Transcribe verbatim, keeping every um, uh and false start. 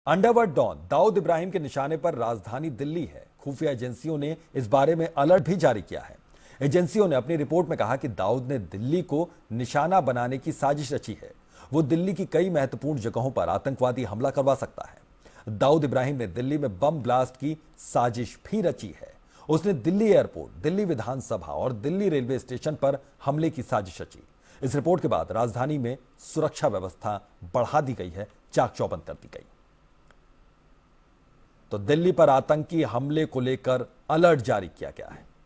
Underworld don Dawood Ibrahim के निशाने पर राजधानी दिल्ली है। खुफिया एजेंसियों ने इस बारे में अलर्ट भी जारी किया है। एजेंसियों ने अपनी रिपोर्ट में कहा कि दाऊद ने दिल्ली को निशाना बनाने की साजिश रची है। वो दिल्ली की कई महत्वपूर्ण जगहों पर आतंकवादी हमला करवा सकता है। दाऊद इब्राहिम ने दिल्ली में बम ब्लास्ट की साजिश भी रची है। उसने दिल्ली एयरपोर्ट, दिल्ली विधानसभा और दिल्ली रेलवे स्टेशन पर हमले की साजिश रची। इस रिपोर्ट के बाद राजधानी में सुरक्षा व्यवस्था बढ़ा दी गई है, चाक चौबंद कर दी गई। तो दिल्ली पर आतंकी हमले को लेकर अलर्ट जारी किया गया है।